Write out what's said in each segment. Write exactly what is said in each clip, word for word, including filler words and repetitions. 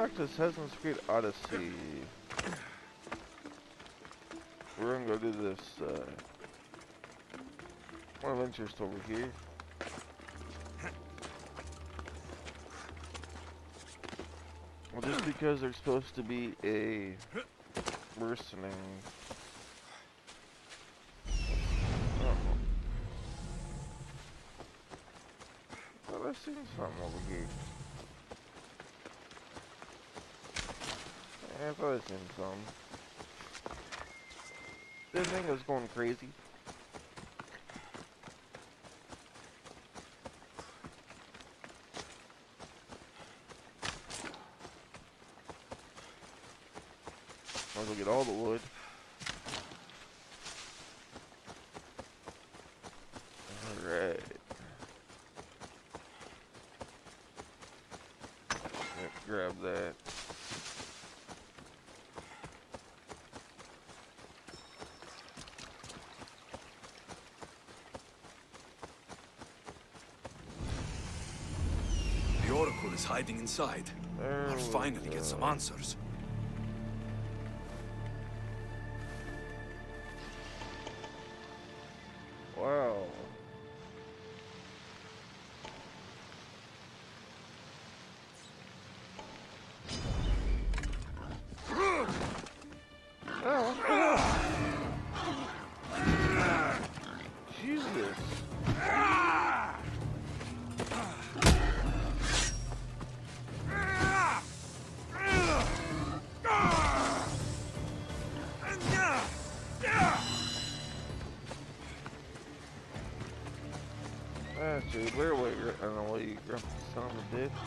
back to Assassin's Creed Odyssey. We're gonna go do this uh, one of interest over here. Well, just because there's supposed to be a worsening. Oh. Thought I seen something over here. I thought I seen some. This thing is going crazy. Might as well get all the wood. Alright. Let's grab that. The Oracle is hiding inside. There I'll we finally go. get some answers. Wow. Oh. Jesus. Ah, dude, where were you? I don't know what you grumpy son of a bitch.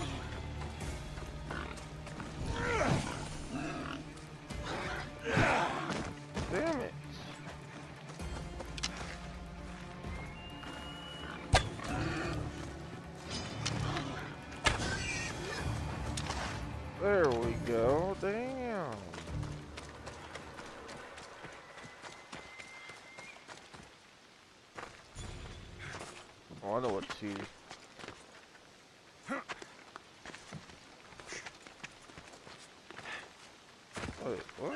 Damn it. There we go. Damn. Oh, I know what's here. Wait, what?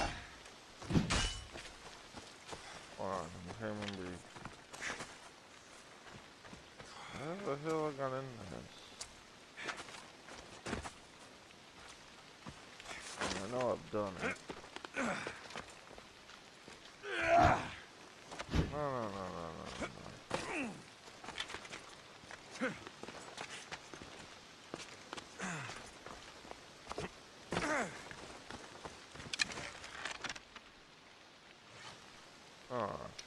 Hold on, I can't remember. How the hell I got in this? I know I've done it. No, no, no, no, no, no. Oh.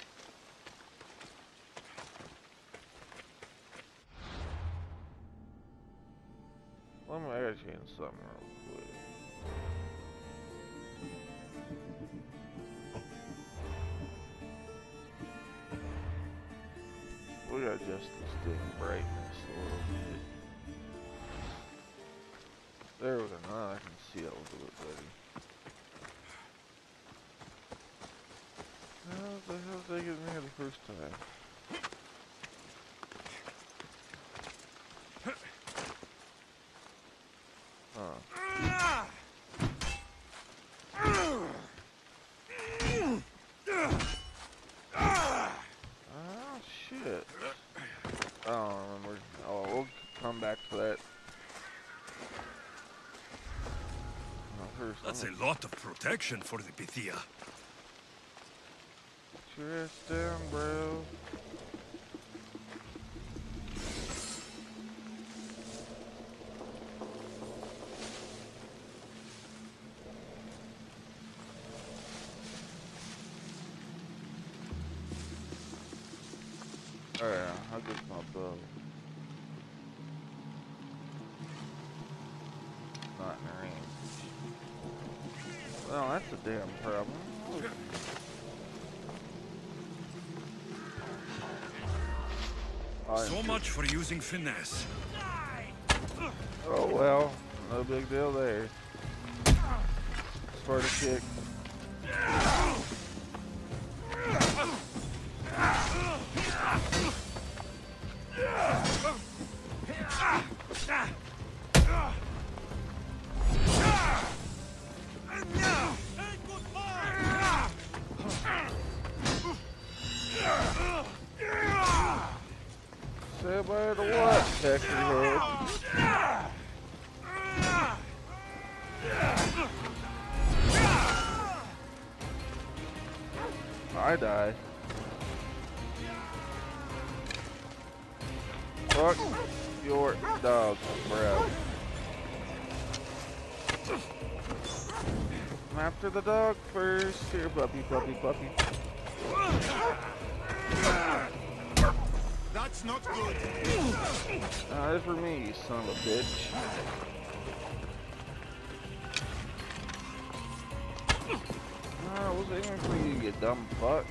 Let me ask you something real quick. We gotta adjust this thing brightness a little bit. There we go. Now I can see it a little bit better. How the hell did I get in here the first time? Huh. Oh shit. I don't remember. Oh, we'll come back to that. No, first, That's I'm a lot of protection for the Pythia. Put your ass down, bro. Alright, I'll get my bow. Not in range. Well, that's a damn problem. So much for using finesse. Oh well, no big deal there. Sparta kick. Back to the head. I die. Fuck your dog, bro. I'm after the dog first. Here, puppy, puppy, puppy. That's not good. Uh, that's for me, you son of a bitch. No, I was aiming for you, you dumb fuck.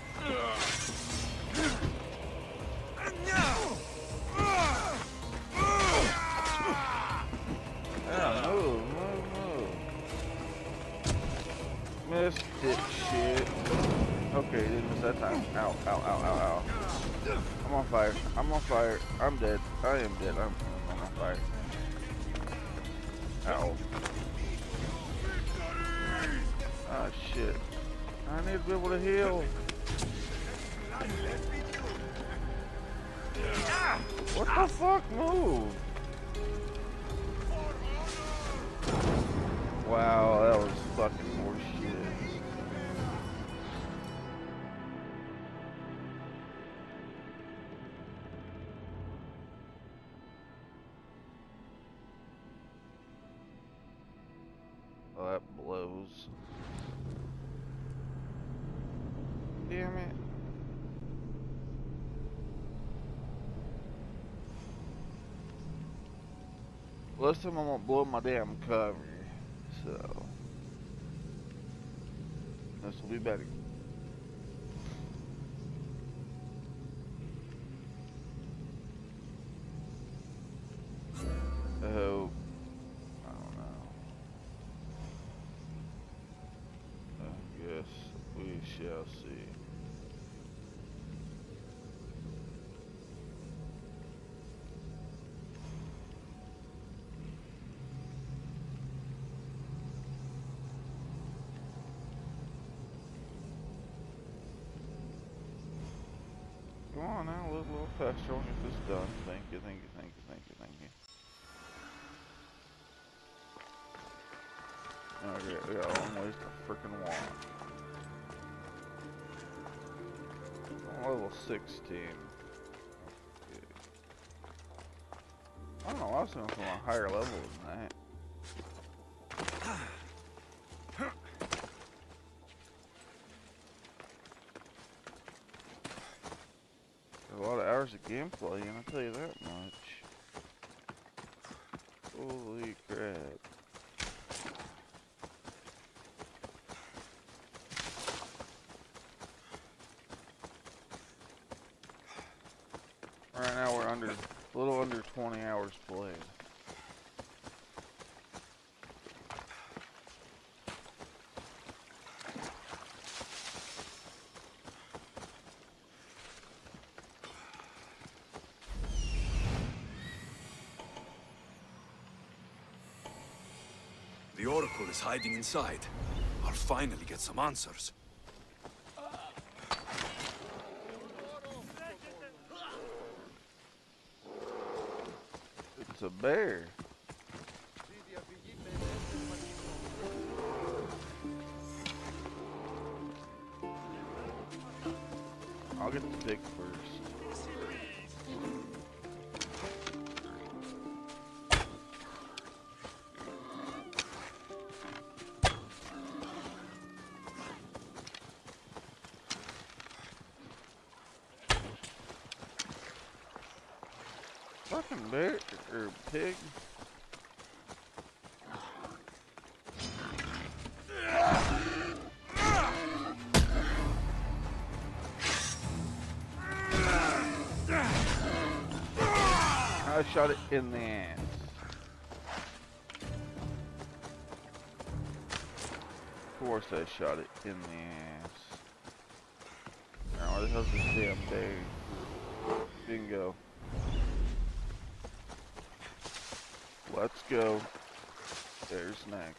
Yeah, move, move, move. Missed it, shit. Okay, didn't miss that time. Ow, ow, ow, ow, ow. I'm on fire. I'm on fire. I'm dead. I am dead. I'm, I'm on fire. Ow. Ah, shit. I need to be able to heal. What the fuck? Move. Wow, that was fucking horseshit. Oh, that blows. Damn it. Last time I won't blow my damn cover. So this will be better. I hope. I don't know. I guess we shall see. Come on now, a little, little faster. I'll get this done. Thank you, thank you, thank you, thank you, thank you. Okay, we got a long ways to frickin' walk. I'm level sixteen. Okay. I don't know, I was going from a higher level than that. A lot of hours of gameplay, and I'll tell you that much. Holy crap. Right now we're under, a little under twenty hours played. The Oracle is hiding inside. I'll finally get some answers. It's a bear. I'll get the pig first. Fucking bear or pig. I shot it in the ass. Of course I shot it in the ass. Now where the hell's this damn bear? Bingo. Let's go. There's next.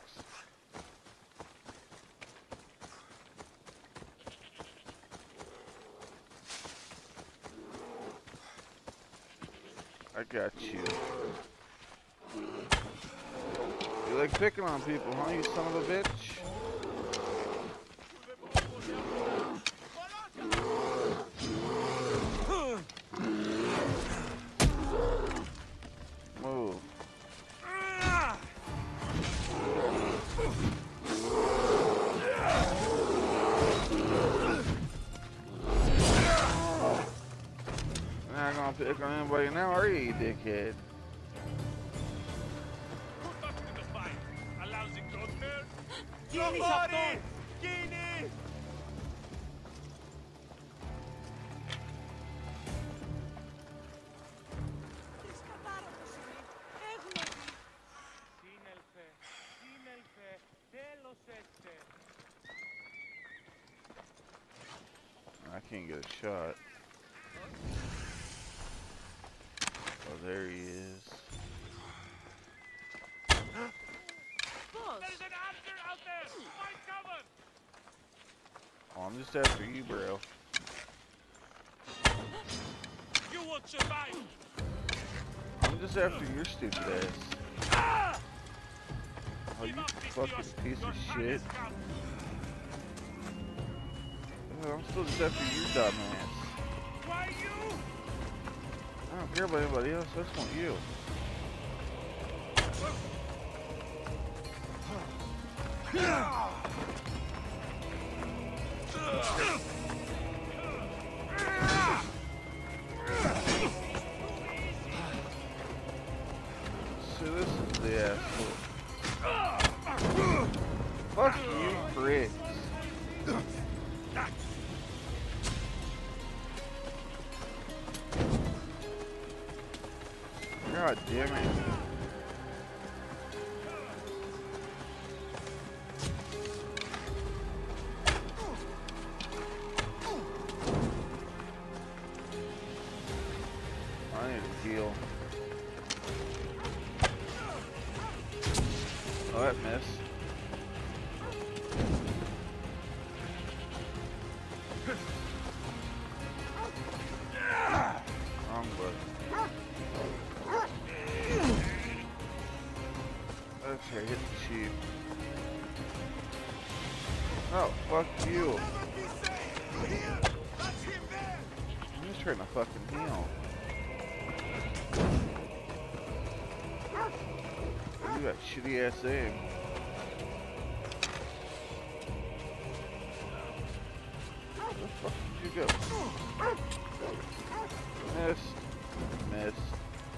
I got you. You like picking on people, huh, you son of a bitch? Move. You're not gonna pick on anybody now, are you, you dickhead? Somebody! Genie! I can't get a shot. Oh, there he is. There's an archer out there! Find cover! Oh, I'm just after you, bro. You won't survive! I'm just after your stupid ass. Oh, you fucking piece of shit. Oh, I'm still just after your dumb ass. Why you? I don't care about anybody else, I just want you. So this is the asshole. Fuck you, pricks. God damn it. I need to heal. Oh, that missed. Wrong button. Okay, hit the chief. Oh, fuck you. I'm just trying to fucking heal. You got shitty ass aim. Where the fuck did you go? Missed. Missed.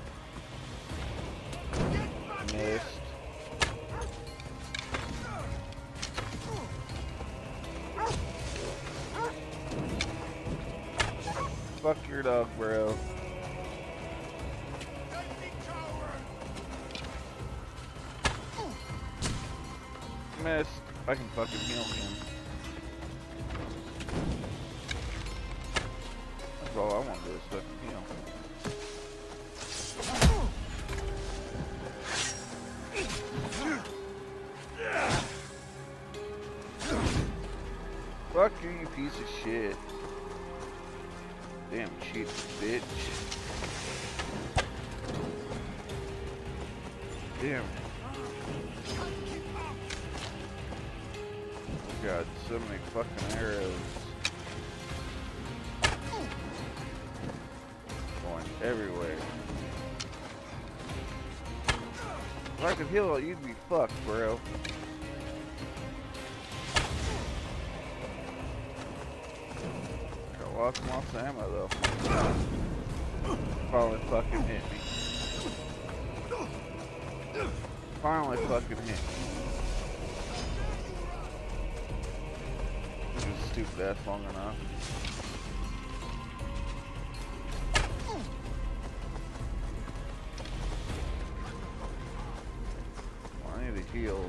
Missed. Fuck your dog, bro. Missed. I can fucking heal him. That's all I want to do is fucking heal. Fuck you, you piece of shit. Damn cheap bitch. Damn. God, so many fucking arrows. Going everywhere. If I could heal it, you'd be fucked, bro. Got lost lots of ammo though. Finally fucking hit me. Finally fucking hit me. Stupid ass long enough. Well, I need to heal.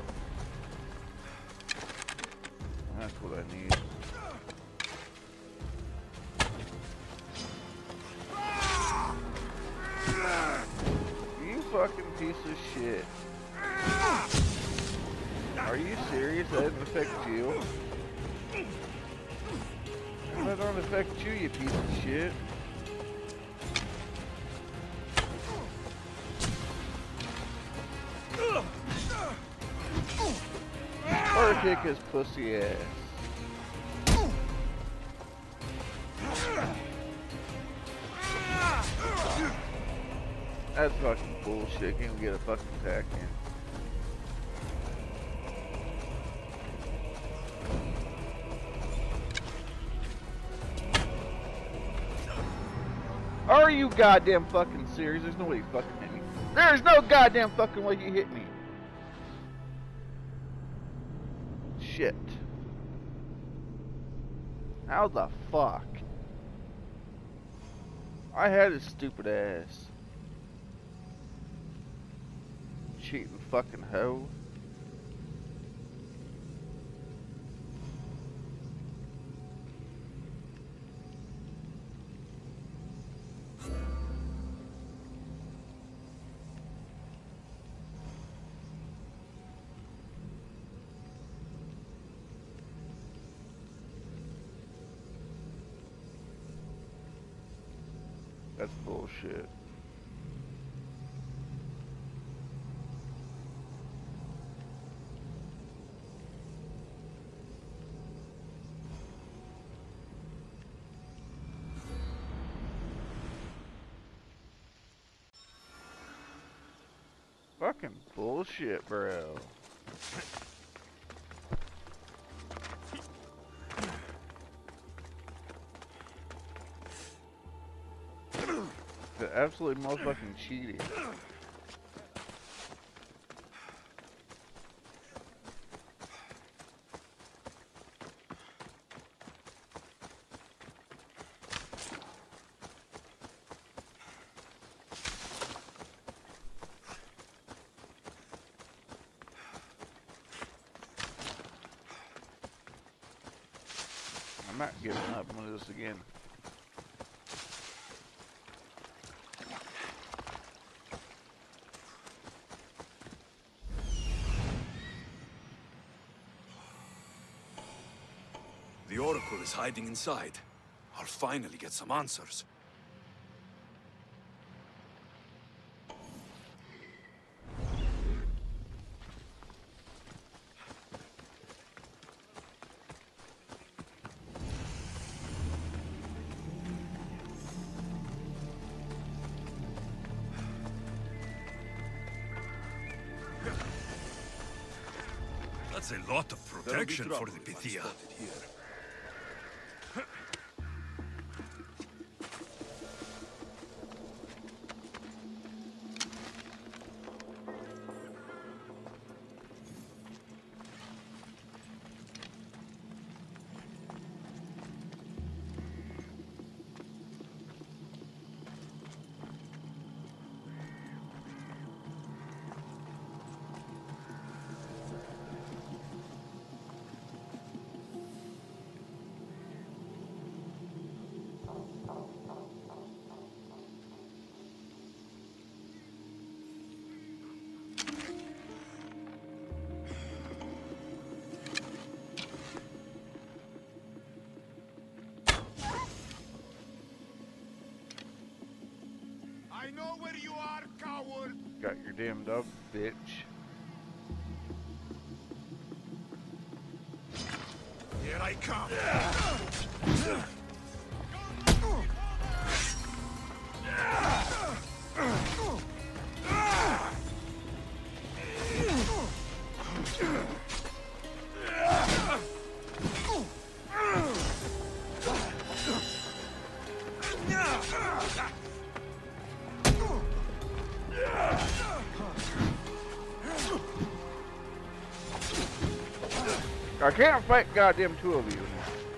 That's what I need. You fucking piece of shit. Are you serious? That didn't affect you? That don't affect you, you piece of shit. her kick his pussy ass. That's fucking bullshit. Can't even get a fucking attack in. Are you goddamn fucking serious? There's no way you fucking hit me. There's no goddamn fucking way you hit me. Shit. How the fuck? I had his stupid ass. Cheating fucking hoe. That's bullshit. Fucking bullshit, bro. The absolute motherfucking cheating. I'm not giving up. I'm gonna do this again. The Oracle is hiding inside. I'll finally get some answers. That's a lot of protection for the Pythia. I know where you are, coward! Got your damn dog, bitch. Here I come! I can't fight goddamn two of you.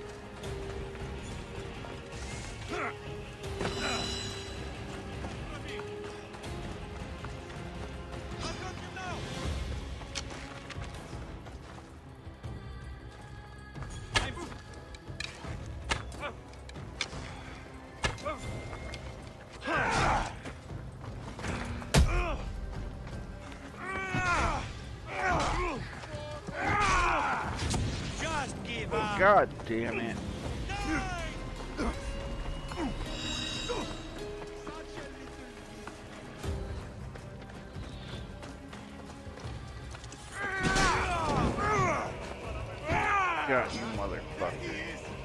God damn it. got you, motherfucker.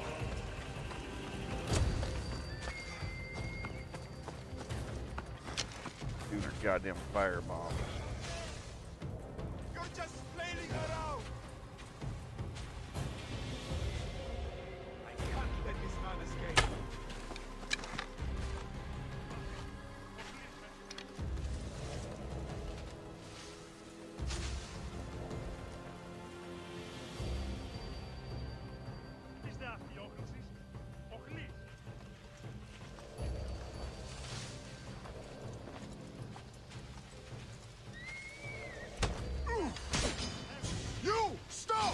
Dude, her goddamn firebomb. You're just flailing around. I can't let this man escape. You stop!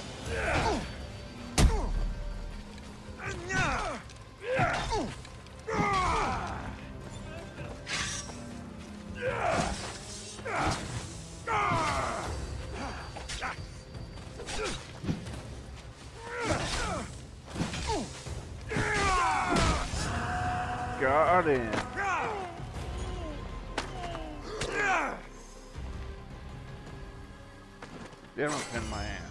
Got him. They don't pin my ass.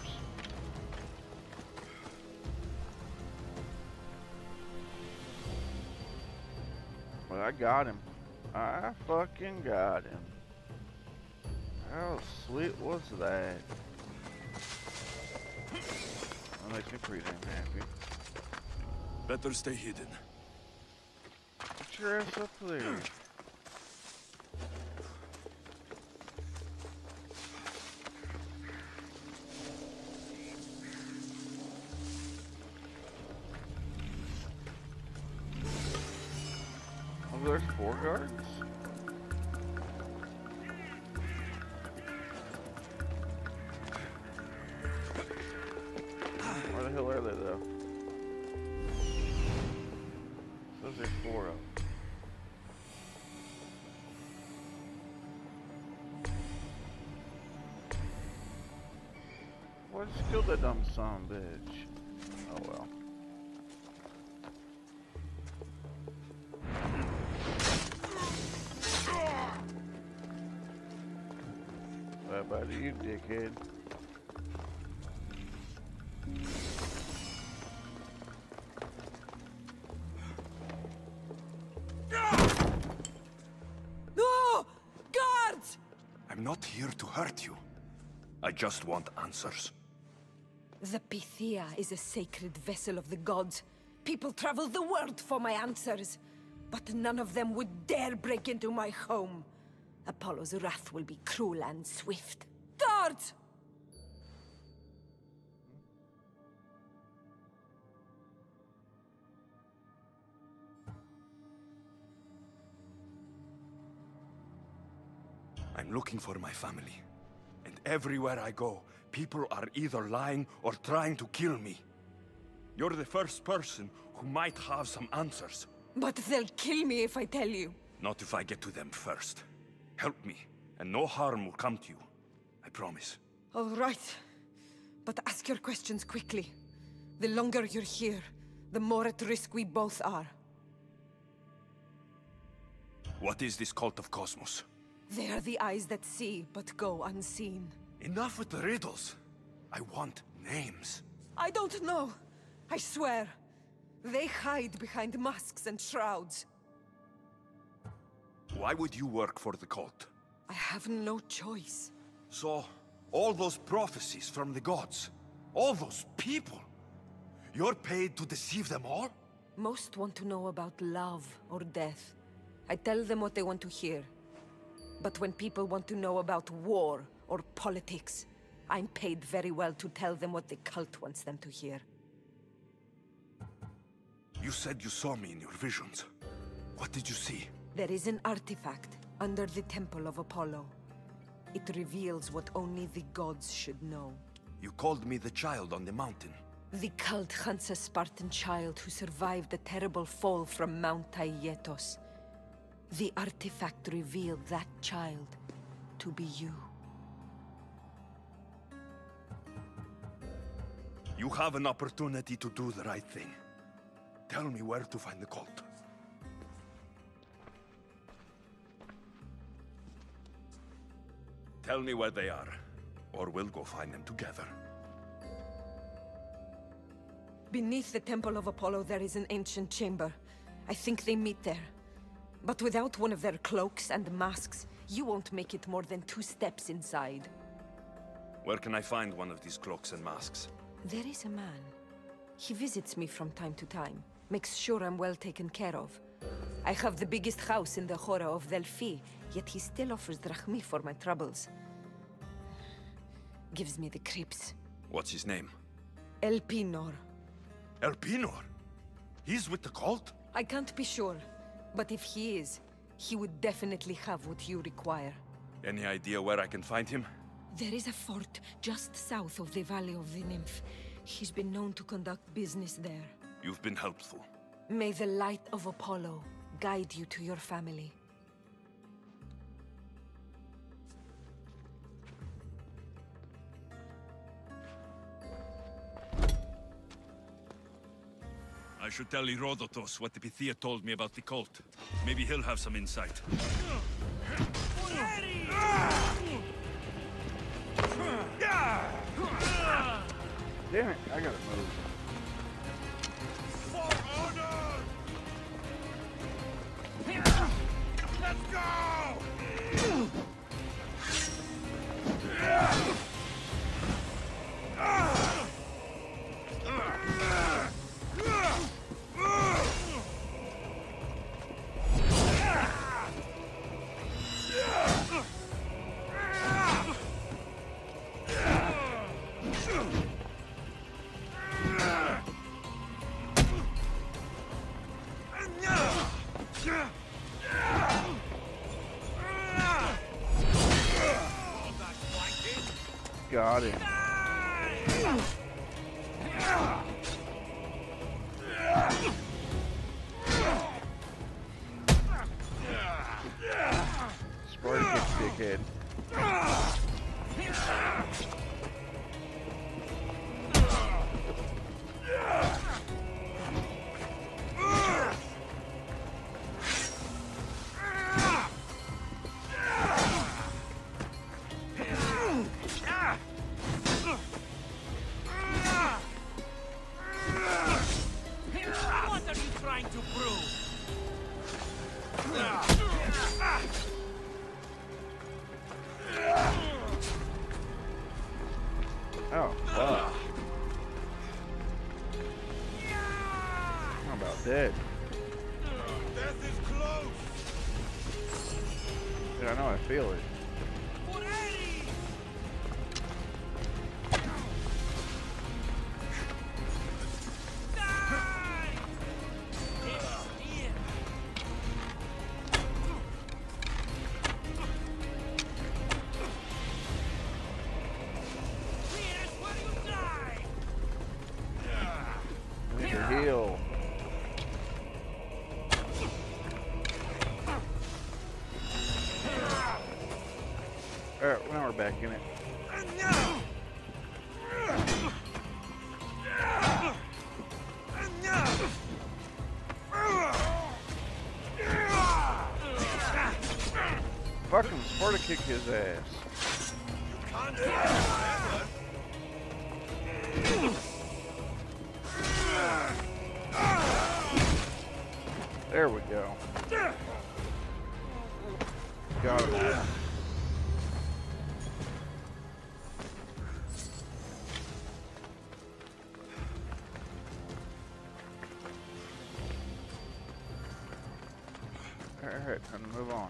Well, I got him. I fucking got him. How sweet was that? That makes me pretty damn happy. Better stay hidden. Get your ass up there. Oh, there's four guards? Where the hell are they though? Those are four of them. Well, just kill that dumb son of a bitch. Oh well. What about you, dickhead? No! Guards! I'm not here to hurt you. I just want answers. The Pythia is a sacred vessel of the gods. People travel the world for my answers. But none of them would dare break into my home. Apollo's wrath will be cruel and swift. Guards! I'm looking for my family. And everywhere I go, people are either lying or trying to kill me. You're the first person who might have some answers. But they'll kill me if I tell you. Not if I get to them first. Help me, and no harm will come to you. I promise. All right. But ask your questions quickly. The longer you're here, the more at risk we both are. What is this cult of Cosmos? They are the eyes that see, but go unseen. Enough with the riddles. I want names. I don't know. I swear. They hide behind masks and shrouds. Why would you work for the cult? I have no choice. So, all those prophecies from the gods, all those people, you're paid to deceive them all? Most want to know about love or death. I tell them what they want to hear. But when people want to know about war or politics, I'm paid very well to tell them what the cult wants them to hear. You said you saw me in your visions. What did you see? There is an artifact under the Temple of Apollo. It reveals what only the gods should know. You called me the child on the mountain. The cult hunts a Spartan child who survived the terrible fall from Mount Aietos. The artifact revealed that child to be you. You have an opportunity to do the right thing. Tell me where to find the cult. Tell me where they are, or we'll go find them together. Beneath the Temple of Apollo, there is an ancient chamber. I think they meet there. But without one of their cloaks and masks, you won't make it more than two steps inside. Where can I find one of these cloaks and masks? There is a man. He visits me from time to time, makes sure I'm well taken care of. I have the biggest house in the Oracle of Delphi, yet he still offers drachmi for my troubles. Gives me the creeps. What's his name? Elpinor. Elpinor? He's with the cult? I can't be sure, but if he is, he would definitely have what you require. Any idea where I can find him? There is a fort just south of the Valley of the Nymph. He's been known to conduct business there. You've been helpful. May the light of Apollo guide you to your family. I should tell Herodotus what the Pythia told me about the cult. Maybe he'll have some insight. Damn it, I gotta move. For honor! Let's go! Got it. Spartacus, dickhead. Oh, fuck. I'm about dead. Death is close! Dude, I know I feel it. I need to heal. Alright, now we're back in it. Fucking Sparta kick his ass. Can't do it. There we go. Got him. Alright, time to move on.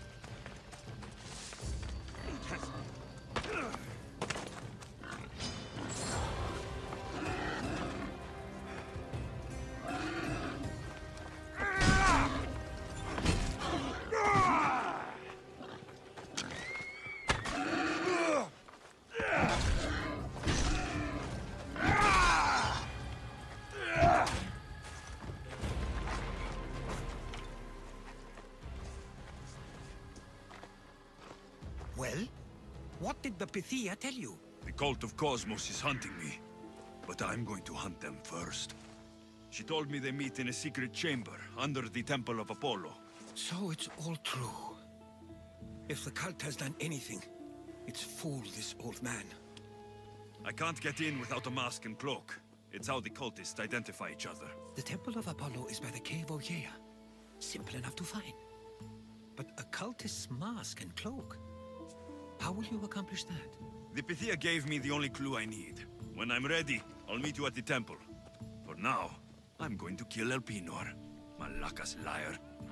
Well, what did the Pythia tell you? The cult of Cosmos is hunting me, but I'm going to hunt them first. She told me they meet in a secret chamber under the Temple of Apollo. So it's all true. If the cult has done anything, it's fooled this old man. I can't get in without a mask and cloak. It's how the cultists identify each other. The Temple of Apollo is by the Cave Ogyea. Simple enough to find. But a cultist's mask and cloak. How will you accomplish that? The Pythia gave me the only clue I need. When I'm ready, I'll meet you at the temple. For now, I'm going to kill Elpinor. Malaka's liar.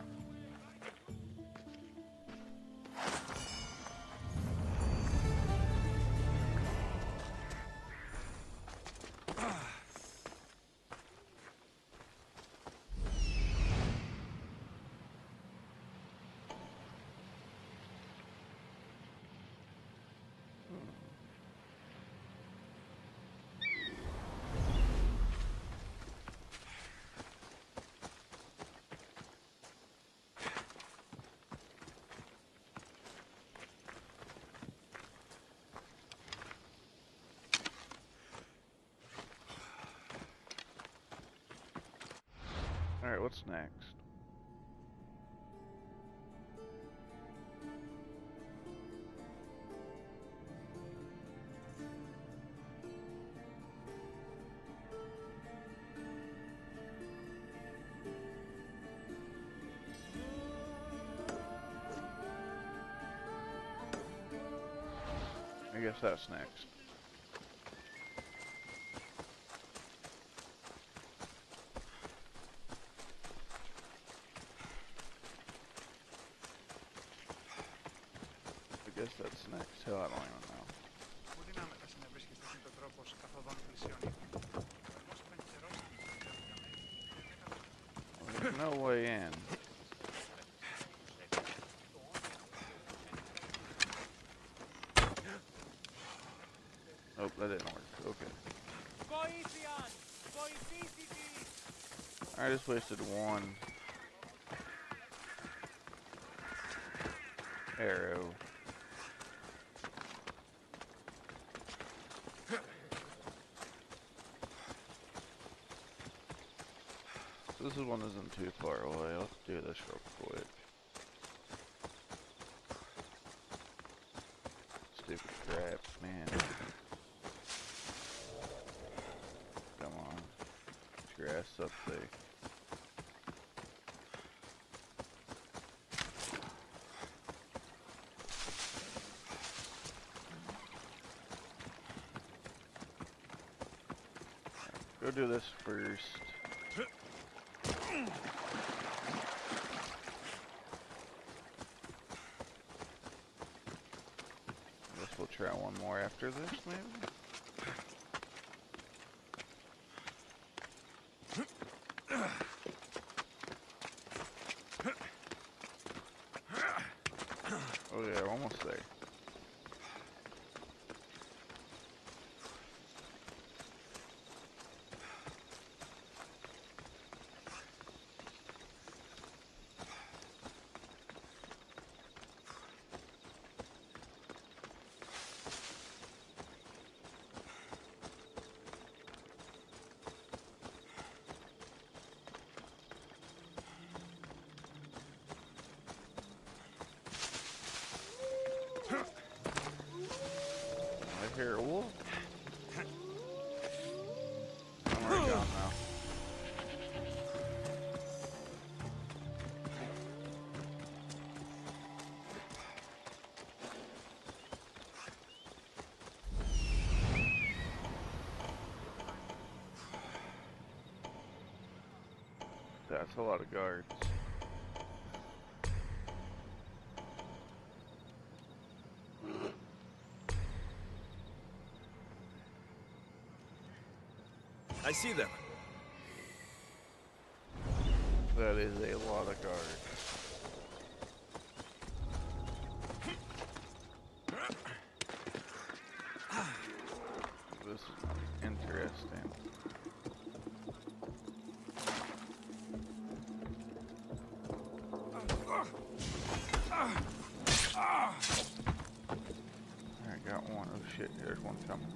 Alright, what's next? I guess that's next. I guess that's next. Hell, I don't even know. Well, there's no way in. Oh, that didn't work. Okay. I just wasted one arrow. This one isn't too far away. Let's do this real quick. Stupid crap, man. Come on. Grass up there. Go do this first. I guess we'll try one more after this, maybe? Oh yeah, we're almost there. I hear a wolf. I'm already gone now. That's a lot of guards. I see them. That is a lot of guards. This is interesting. I got one. Oh shit, there's one coming.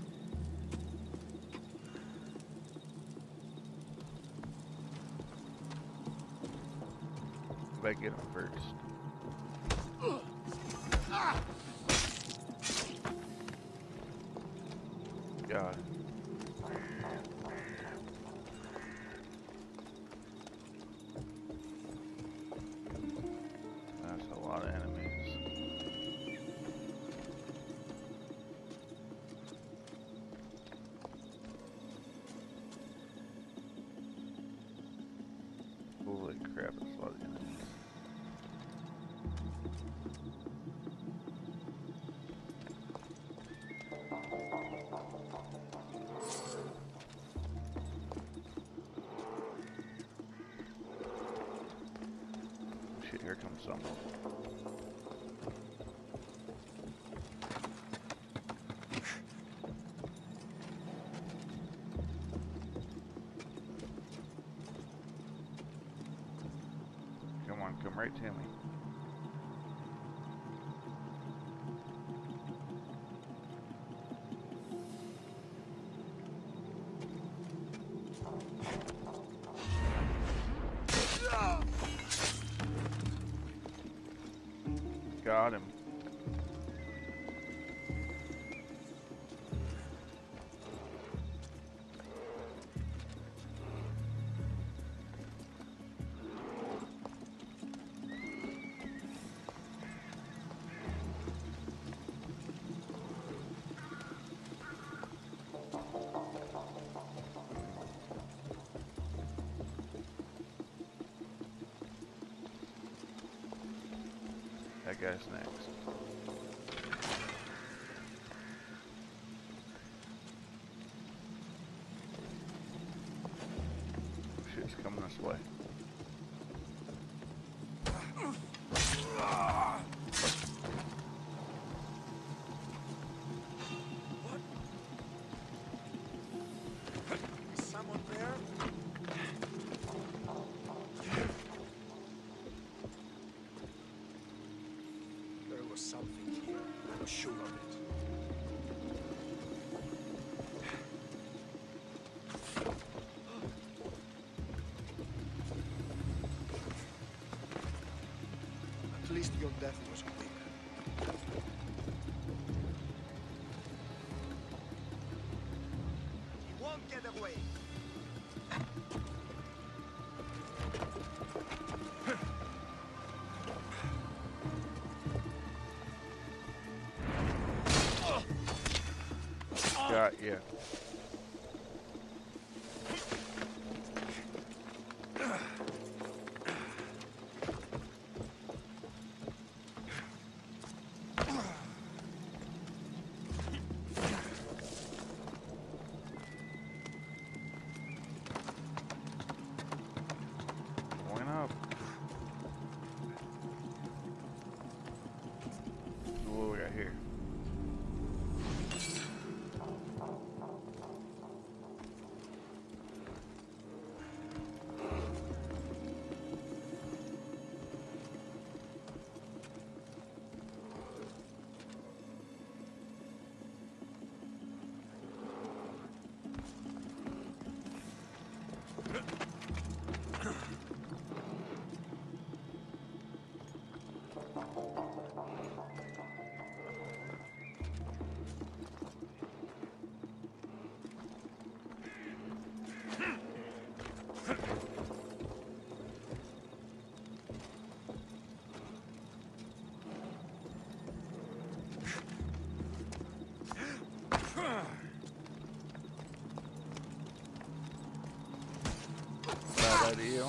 Better get him first. God. Holy crap, that's a lot of enemies. Shit, here comes someone. Come on, come right to me. Got him. That guy's next. Shit's coming this way. Is someone there? There was something here. I'm sure of it. At least your death was quick. He won't get away. Got you. Going up. What do we got here? Bad idea.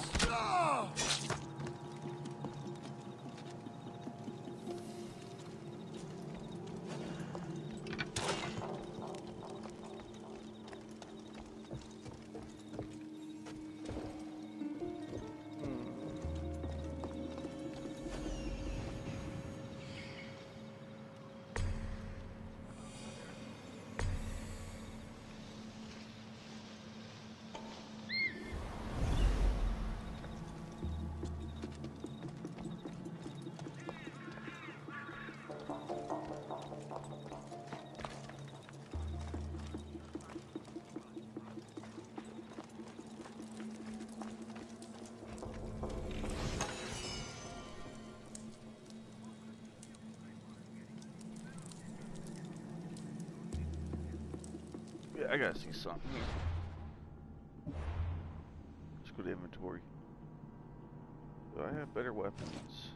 Yeah, I gotta see something here. Let's go to inventory. Do I have better weapons?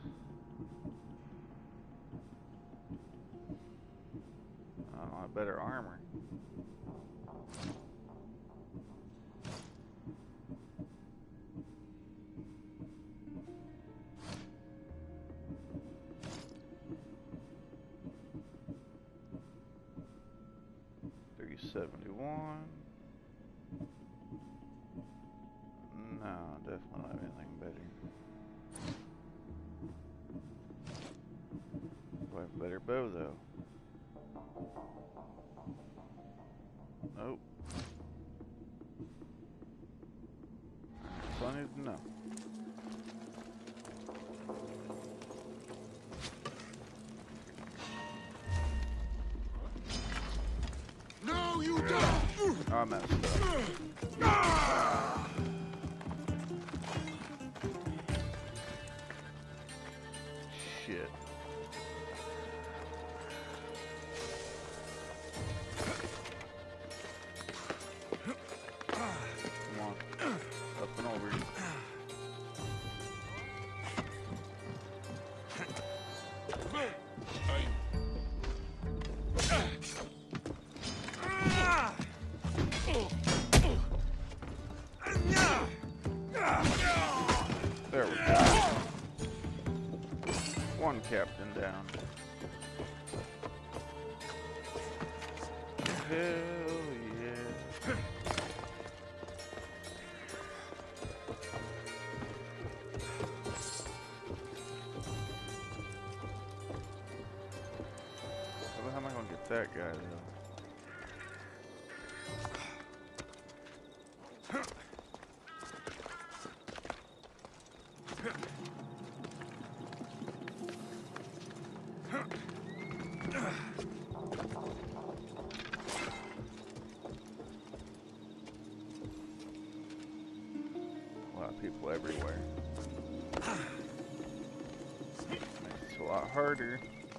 I don't have better armor. seventy-one. No, definitely not anything better. Do I have a better bow though? Nope. That's all I need to know. No, you don't! I messed up. Shit. Come on. Up and over. There we go. One captain down. Hell yeah. How am I gonna get that guy though? A lot of people everywhere. Makes it a lot harder.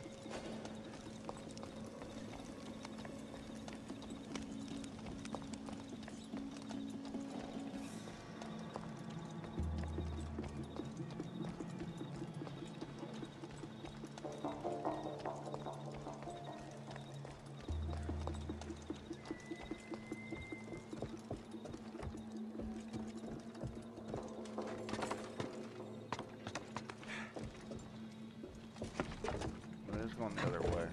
It's going the other way.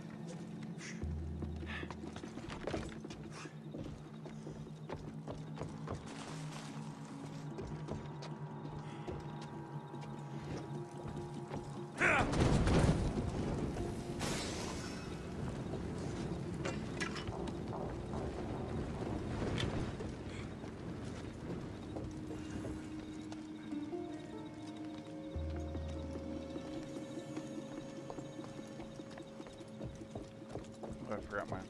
I forgot mine.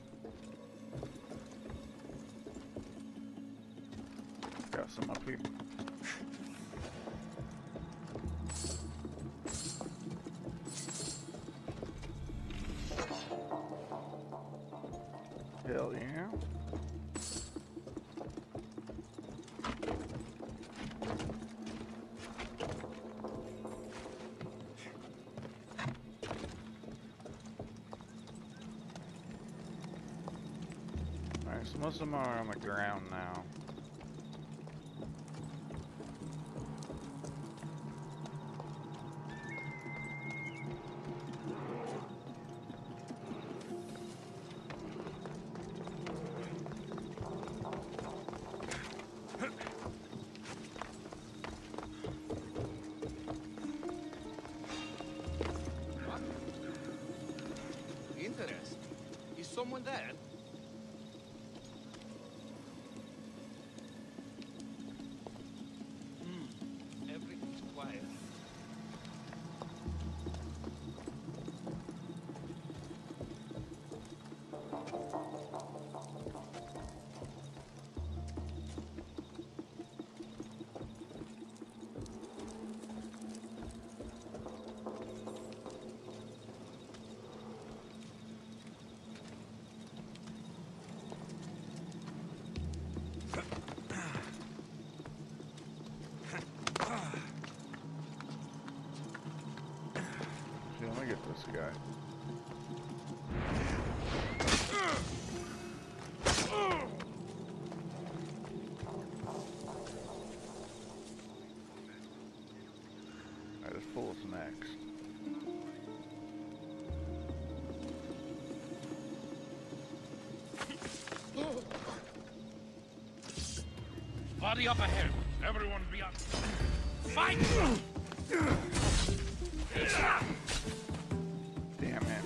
Got some up here. Hell yeah. Alright, so most of them are on the ground now. Interesting. Is someone there? Hmm. Everything's quiet. See, let me get this guy. Alright, this fool's next. Body up ahead. Everyone be up. Fight! Damn it.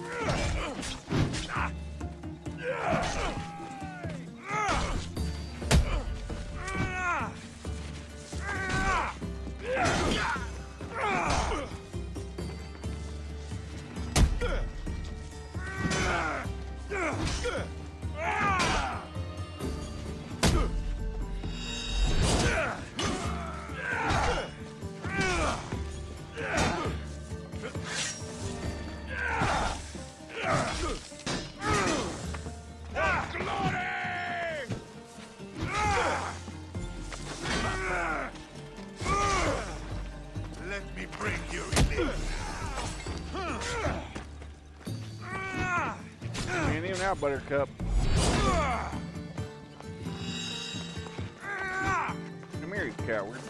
Let me bring you You ain't even out, Buttercup. Come here, you coward.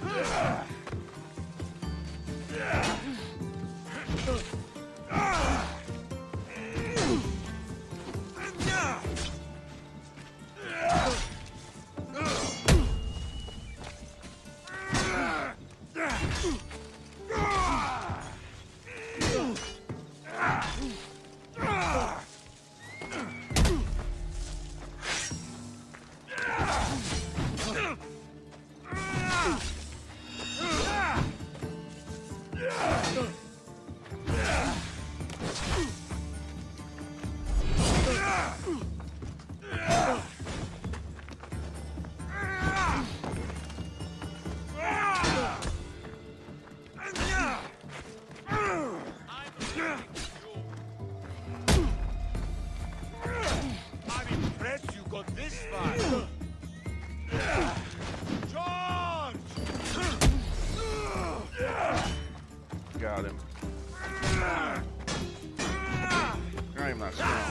Got him. Not even that strong.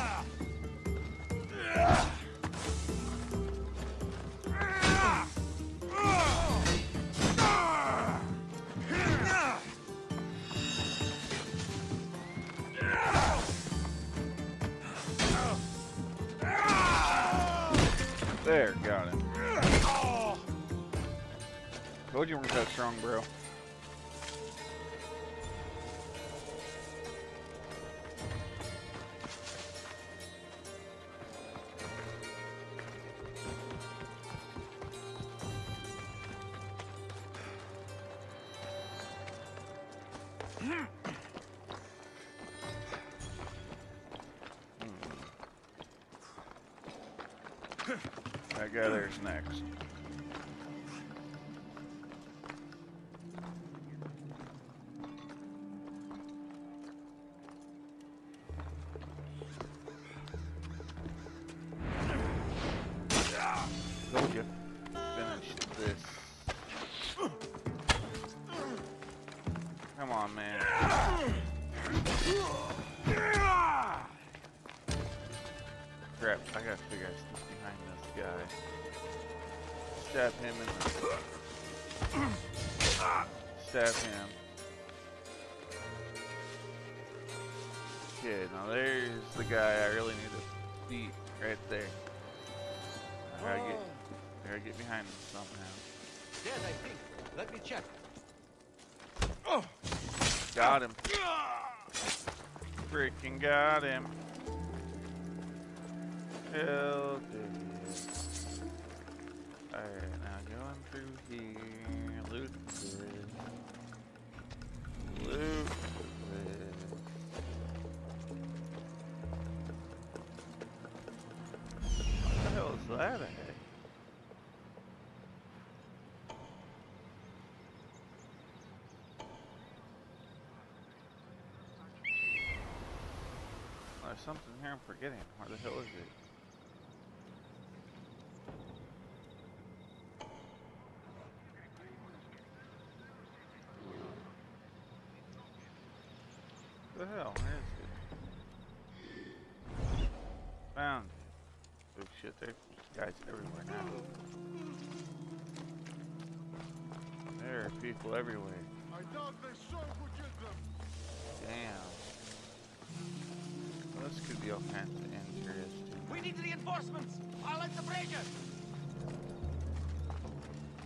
There, got him. Told you weren't that strong, bro. That guy there's next. Told you. Finish this. Come on, man. Crap, I gotta figure out stuff behind this guy. Stab him in the... Stab him. Okay, now there's the guy I really need to beat right there. I gotta get, I gotta get behind him somehow. Yes, I think. Let me check. Got him. Freaking got him. Hell yeah. Alright, now going through here. Loot this. Loot this. What the hell is that ahead? There's something here I'm forgetting. Where the hell is it? What the hell? Where is it? Found it. Oh shit, there's guys everywhere now. There are people everywhere. I thought they so would get them. Damn. Well, this could be all kinds of interesting. We need reinforcements. I like the breakers.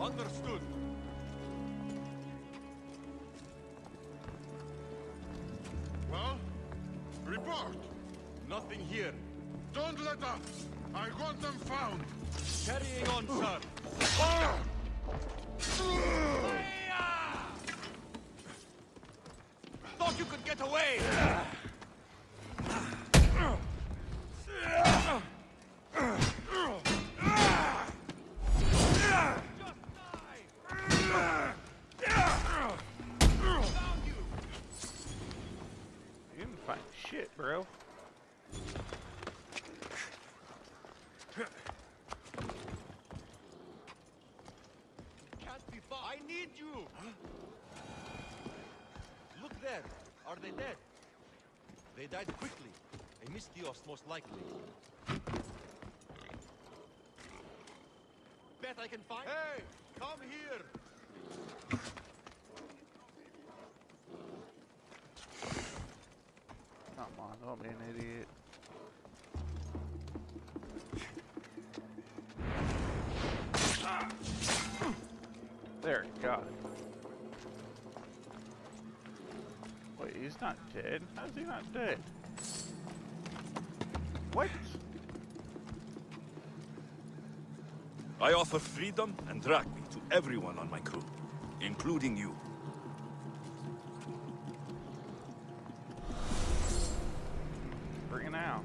Understood. Well? Report! Nothing here. Don't let up! I want them found! Carrying on, sir. Thought you could get away! You didn't find shit, bro. Can't be far. I need you! Look there. Are they dead? They died quickly. A Mystios, most likely. Bet I can find... Hey! Come here! Come on, don't be an idiot. There, got it. Wait, he's not dead? How's he not dead? What? I offer freedom and drachmi to everyone on my crew, including you. Bring it out.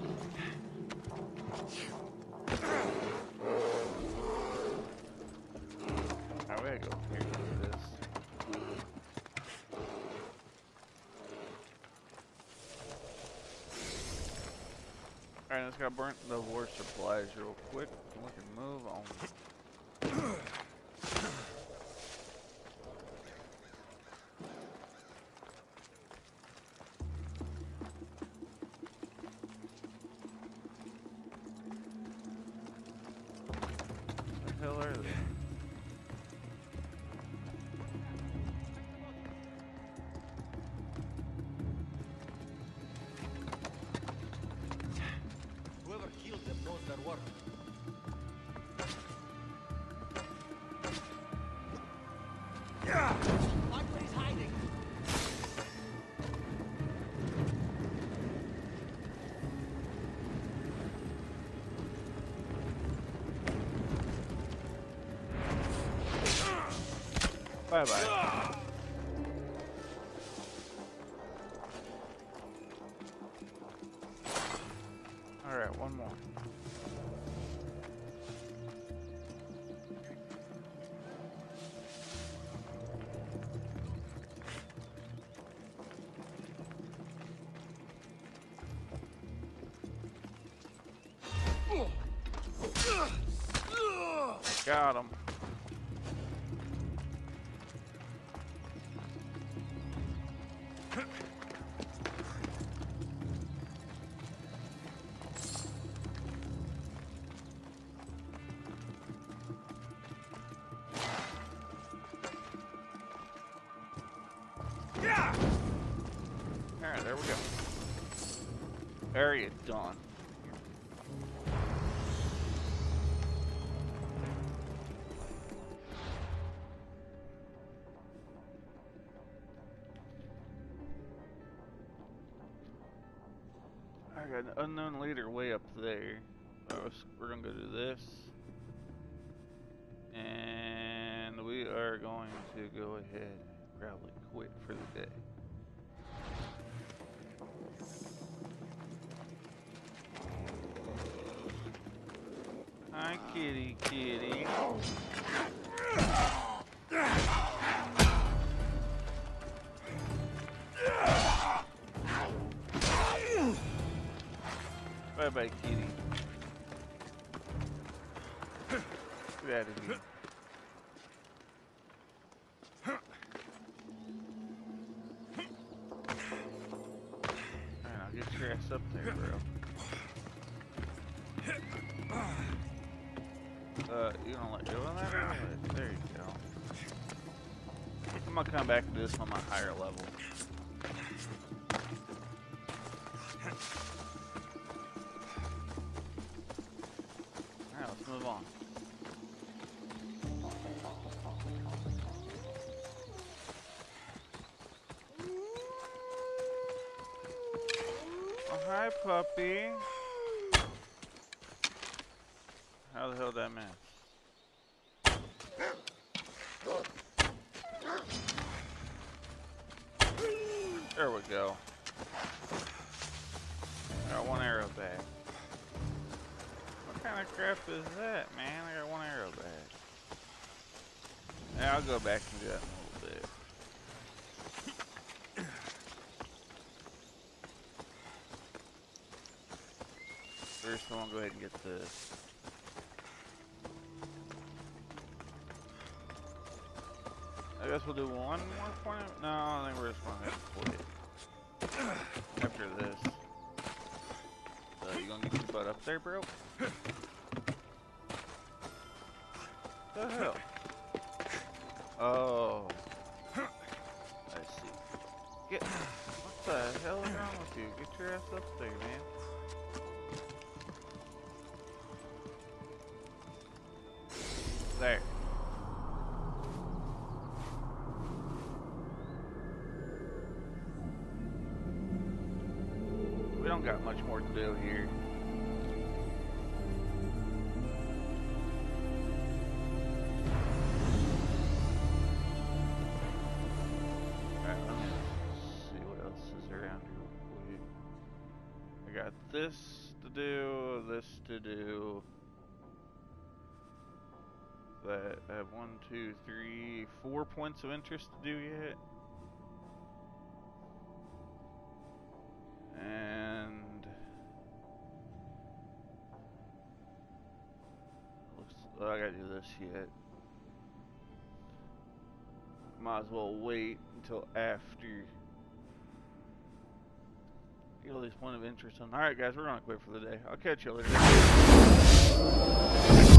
Alright, we gotta go here for this. Alright, let's go burn the war supplies real quick. We can move on. What the hell are they? Whoever killed them knows their work. Yeah! Like where he's hiding. Bye bye. Alright, one more. Got him. Alright, there we go. Area done. I got an unknown leader way up there. So we're gonna go do this. And we are going to go ahead and probably quit for the day. Hi, kitty, kitty. Bye bye, kitty. Get out of here. Alright, I'll get your ass up there, bro. Uh, you gonna let go of that? Or what? There you go. I'm gonna come back to this on my higher level. Alright, let's move on. Hi, puppy. How the hell did I miss? There we go. I got one arrow back. What kind of crap is that, man? I got one arrow back. Yeah, I'll go back and do that in a little bit. First, I'm gonna go ahead and get this. I guess we'll do one more point. No, I think we're just gonna have to quit after this. So you gonna get your butt up there, bro? The hell? Oh, I see. Get. What the hell is wrong with you? Get your ass up there, man. There. We don't got much more to do here. Alright, let me see what else is around here real quick. I got this to do, this to do. That I have one, two, three, four points of interest to do yet. And looks well, I gotta do this yet. Might as well wait until after get all these points of interest on. Alright guys, we're gonna quit for the day. I'll catch you later.